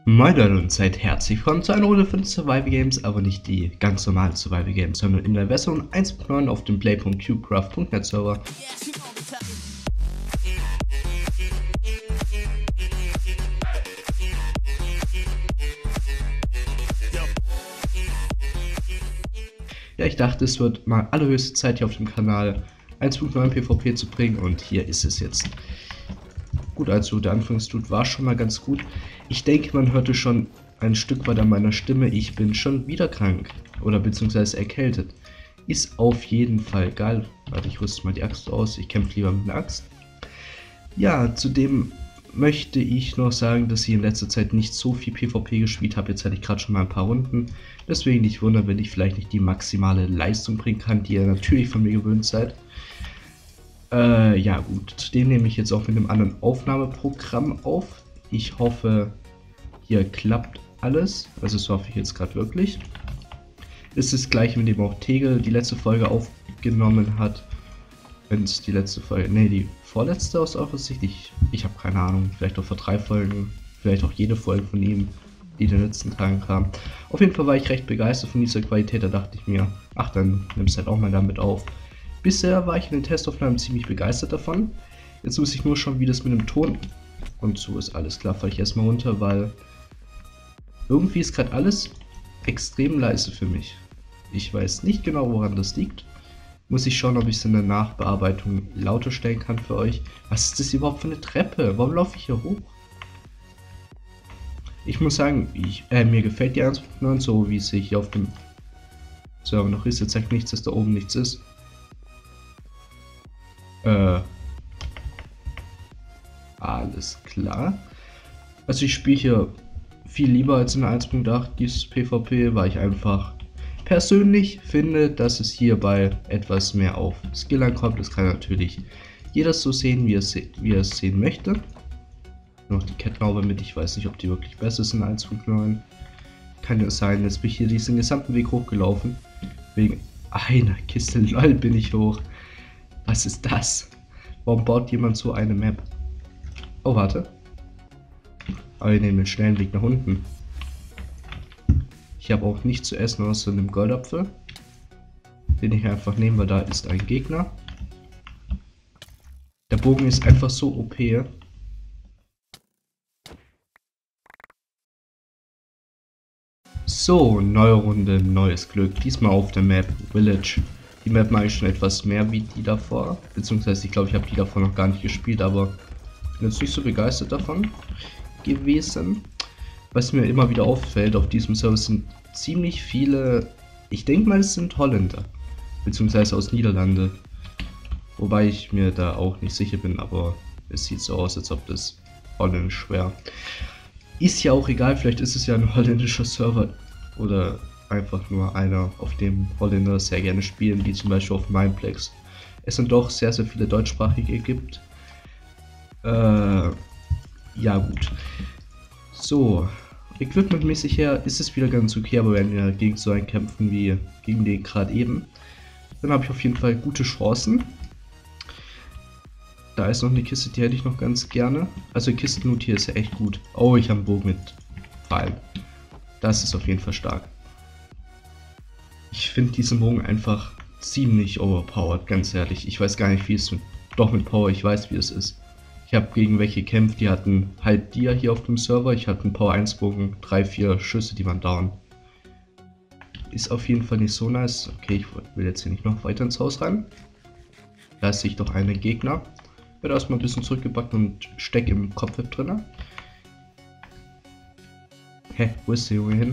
Moin Leute und seid herzlich willkommen zu einer Runde von Survival Games, aber nicht die ganz normalen Survival Games, sondern in der Version 1.9 auf dem play.cubecraft.net Server. Ja, ich dachte, es wird mal allerhöchste Zeit, hier auf dem Kanal 1.9 PvP zu bringen, und hier ist es jetzt. Gut, also der Anfangstut war schon mal ganz gut. Ich denke, man hörte schon ein Stück weit an meiner Stimme, ich bin schon wieder krank. Oder beziehungsweise erkältet. Ist auf jeden Fall geil. Warte, ich rüste mal die Axt aus. Ich kämpfe lieber mit einer Axt. Ja, zudem möchte ich noch sagen, dass ich in letzter Zeit nicht so viel PvP gespielt habe. Jetzt hatte ich gerade schon mal ein paar Runden. Deswegen nicht wundern, wenn ich vielleicht nicht die maximale Leistung bringen kann, die ihr natürlich von mir gewöhnt seid. Ja gut, zudem nehme ich jetzt auch mit einem anderen Aufnahmeprogramm auf. Ich hoffe, hier klappt alles. Also das hoffe ich jetzt gerade wirklich. Es ist das gleiche, mit dem auch Tegel die letzte Folge aufgenommen hat. Wenn es die letzte Folge, ne, die vorletzte aus eurer Sicht, ich habe keine Ahnung, vielleicht auch vor 3 Folgen, vielleicht auch jede Folge von ihm, die in den letzten Tagen kam. Auf jeden Fall war ich recht begeistert von dieser Qualität, da dachte ich mir, ach, dann nimmst du halt auch mal damit auf. Bisher war ich in den Testaufnahmen ziemlich begeistert davon. Jetzt muss ich nur schauen, wie das mit dem Ton und so ist. Alles klar, fahre ich erstmal runter, weil irgendwie ist gerade alles extrem leise für mich. Ich weiß nicht genau, woran das liegt. Muss ich schauen, ob ich es in der Nachbearbeitung lauter stellen kann für euch. Was ist das überhaupt für eine Treppe? Warum laufe ich hier hoch? Ich muss sagen, mir gefällt die 1.9 so, wie es sich hier auf dem Server noch ist. Jetzt zeigt nichts, dass da oben nichts ist. Alles klar. Also ich spiele hier viel lieber als in der 1.8 dieses PvP, weil ich einfach persönlich finde, dass es hierbei etwas mehr auf Skill ankommt. Das kann natürlich jeder so sehen, wie er es sehen möchte. Noch die Kettenhaube mit, ich weiß nicht, ob die wirklich besser ist in 1.9. Kann ja sein, jetzt bin ich hier diesen gesamten Weg hochgelaufen. Wegen einer Kiste, lol, bin ich hoch. Was ist das? Warum baut jemand so eine Map? Oh, warte. Aber ich nehme den schnellen Weg nach unten. Ich habe auch nichts zu essen außer einem Goldapfel. Den ich einfach nehme, weil da ist ein Gegner. Der Bogen ist einfach so OP. So, neue Runde, neues Glück. Diesmal auf der Map Village. Die Map mache ich schon etwas mehr wie die davor. Beziehungsweise ich glaube, ich habe die davor noch gar nicht gespielt, aber ich bin jetzt nicht so begeistert davon gewesen. Was mir immer wieder auffällt, auf diesem Server sind ziemlich viele, ich denke mal, es sind Holländer. Beziehungsweise aus Niederlande. Wobei ich mir da auch nicht sicher bin, aber es sieht so aus, als ob das holländisch wäre. Ist ja auch egal, vielleicht ist es ja ein holländischer Server oder einfach nur einer, auf dem Holländer sehr gerne spielen, wie zum Beispiel auf Mineplex. Es sind doch sehr, sehr viele deutschsprachige gibt. Ja gut. So, equipmentmäßig her ist es wieder ganz okay, aber wenn wir gegen so einen kämpfen wie gegen den gerade eben, dann habe ich auf jeden Fall gute Chancen. Da ist noch eine Kiste, die hätte ich noch ganz gerne. Also Kistenloot hier ist ja echt gut. Oh, ich habe einen Bogen mit Pfeilen. Das ist auf jeden Fall stark. Ich finde diesen Bogen einfach ziemlich overpowered, ganz ehrlich. Ich weiß gar nicht, wie es mit... Doch, mit Power, ich weiß, wie es ist. Ich habe gegen welche gekämpft, die hatten halt die hier auf dem Server. Ich hatte einen Power 1 Bogen, 3-4 Schüsse, die waren down. Ist auf jeden Fall nicht so nice. Okay, ich will jetzt hier nicht noch weiter ins Haus rein. Da ist sich doch einen Gegner. Wird erstmal ein bisschen zurückgepackt und steck im Kopfweb drin. Hä, wo ist der Junge hin?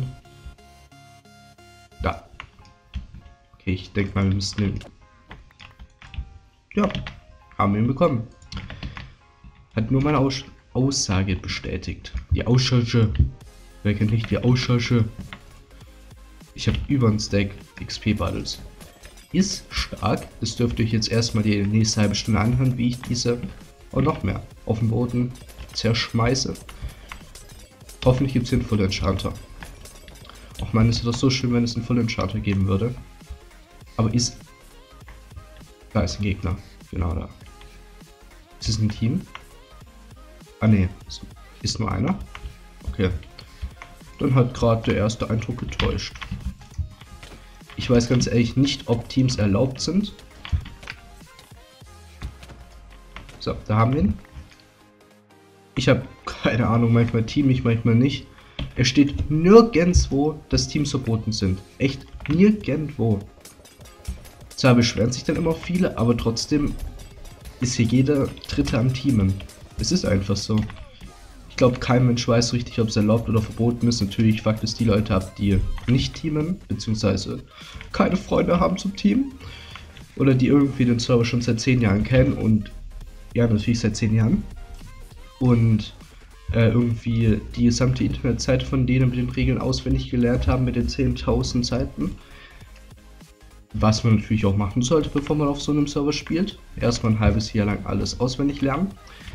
Da. Okay, ich denke mal, wir müssen den... Ja, haben wir ihn bekommen. Hat nur meine Aussage bestätigt. Die Aussage. Wer kennt nicht die Aussage? Ich habe über einen Stack XP Battles. Ist stark. Das dürft ihr euch jetzt erstmal die nächste halbe Stunde anhören, wie ich diese und noch mehr auf dem Boden zerschmeiße. Hoffentlich gibt es hier einen Full Enchanter. Auch meine, es wäre doch so schön, wenn es einen Full Enchanter geben würde. Aber ist... Da ist ein Gegner. Genau da. Ist es ein Team? Ah ne, ist nur einer. Okay. dann hat gerade der erste Eindruck getäuscht. Ich weiß ganz ehrlich nicht, ob Teams erlaubt sind. So, da haben wir ihn. Ich habe keine Ahnung, manchmal team ich, manchmal nicht. Es steht nirgendwo, dass Teams verboten sind. Echt nirgendwo. Zwar beschweren sich dann immer viele, aber trotzdem ist hier jeder Dritte am Teamen. Es ist einfach so. Ich glaube, kein Mensch weiß richtig, ob es erlaubt oder verboten ist. Natürlich fuckt es die Leute ab, die nicht teamen, beziehungsweise keine Freunde haben zum Team. Oder die irgendwie den Server schon seit 10 Jahren kennen und ja, natürlich seit 10 Jahren. Und irgendwie die gesamte Internetseite von denen mit den Regeln auswendig gelernt haben mit den 10.000 Seiten. Was man natürlich auch machen sollte, bevor man auf so einem Server spielt. Erstmal ein halbes Jahr lang alles auswendig lernen.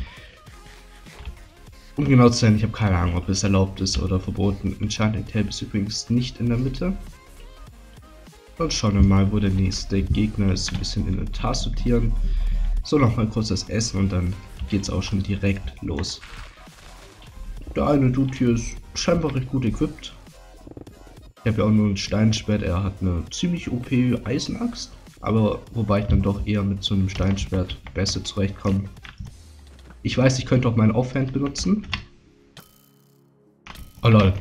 Um genau zu sein, ich habe keine Ahnung, ob es erlaubt ist oder verboten. Enchanting Table ist übrigens nicht in der Mitte. Und schauen wir mal, wo der nächste Gegner ist. Ein bisschen Inventar sortieren. So, nochmal kurz das Essen und dann geht es auch schon direkt los. Der eine Dude hier ist scheinbar recht gut equipped. Ich habe ja auch nur ein Steinschwert, er hat eine ziemlich OP Eisenaxt. Aber wobei ich dann doch eher mit so einem Steinschwert besser zurechtkomme. Ich weiß, ich könnte auch meinen Offhand benutzen. Oh lol.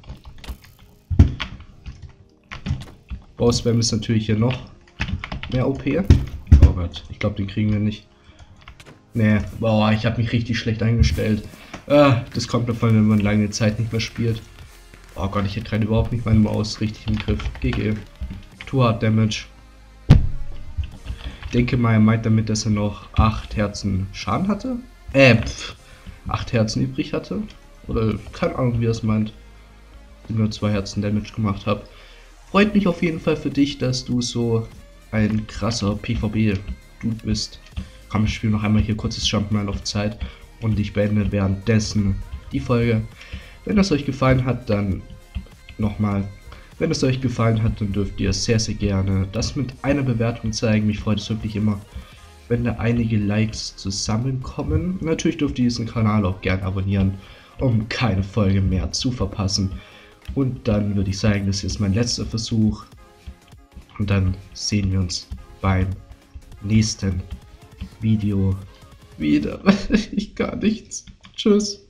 Boss-Spam ist natürlich hier noch mehr OP. Oh Gott, ich glaube, den kriegen wir nicht. Nee, boah, ich habe mich richtig schlecht eingestellt. Das kommt davon, wenn man lange Zeit nicht mehr spielt. Oh Gott, ich hätte gerade überhaupt nicht meine Maus richtig im Griff. GG. Too hard damage. Ich denke mal, er meint damit, dass er noch 8 Herzen Schaden hatte. 8 Herzen übrig hatte. Oder keine Ahnung, wie er es meint. Ich nur 2 Herzen Damage gemacht habe. Freut mich auf jeden Fall für dich, dass du so ein krasser PvP-Dude bist. Komm, ich spiele noch einmal hier kurzes Jumpman auf Zeit und ich beende währenddessen die Folge. Wenn es euch gefallen hat, dann nochmal. Wenn es euch gefallen hat, dann dürft ihr sehr, sehr gerne das mit einer Bewertung zeigen. Mich freut es wirklich immer, wenn da einige Likes zusammenkommen. Natürlich dürft ihr diesen Kanal auch gerne abonnieren, um keine Folge mehr zu verpassen. Und dann würde ich sagen, das ist mein letzter Versuch. Und dann sehen wir uns beim nächsten Video wieder. Ich gar nichts. Tschüss.